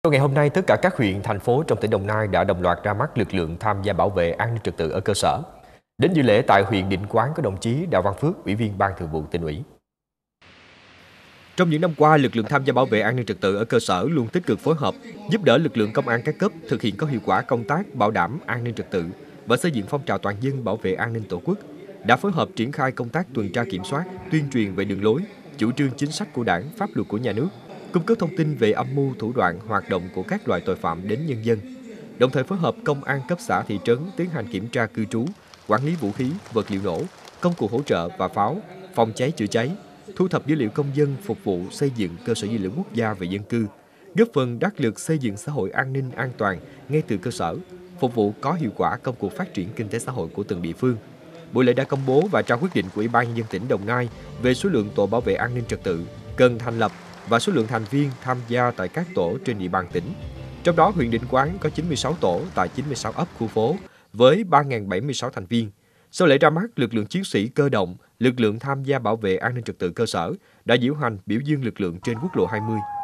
Trong ngày hôm nay, tất cả các huyện, thành phố trong tỉnh Đồng Nai đã đồng loạt ra mắt lực lượng tham gia bảo vệ an ninh trật tự ở cơ sở. Đến dự lễ tại huyện Định Quán có đồng chí Đào Văn Phước, Ủy viên Ban Thường vụ Tỉnh ủy. Trong những năm qua, lực lượng tham gia bảo vệ an ninh trật tự ở cơ sở luôn tích cực phối hợp, giúp đỡ lực lượng công an các cấp thực hiện có hiệu quả công tác bảo đảm an ninh trật tự và xây dựng phong trào toàn dân bảo vệ an ninh Tổ quốc. Đã phối hợp triển khai công tác tuần tra kiểm soát, tuyên truyền về đường lối, chủ trương chính sách của Đảng, pháp luật của nhà nước, cung cấp thông tin về âm mưu, thủ đoạn, hoạt động của các loại tội phạm đến nhân dân. Đồng thời phối hợp công an cấp xã thị trấn tiến hành kiểm tra cư trú, quản lý vũ khí, vật liệu nổ, công cụ hỗ trợ và pháo, phòng cháy chữa cháy, thu thập dữ liệu công dân phục vụ xây dựng cơ sở dữ liệu quốc gia về dân cư, góp phần đắc lực xây dựng xã hội an ninh an toàn ngay từ cơ sở, phục vụ có hiệu quả công cuộc phát triển kinh tế xã hội của từng địa phương. Buổi lễ đã công bố và trao quyết định của Ủy ban Nhân dân tỉnh Đồng Nai về số lượng tổ bảo vệ an ninh trật tự cần thành lập và số lượng thành viên tham gia tại các tổ trên địa bàn tỉnh. Trong đó, huyện Định Quán có 96 tổ tại 96 ấp khu phố với 3.076 thành viên. Sau lễ ra mắt, lực lượng chiến sĩ cơ động, lực lượng tham gia bảo vệ an ninh trật tự cơ sở đã diễu hành biểu dương lực lượng trên quốc lộ 20.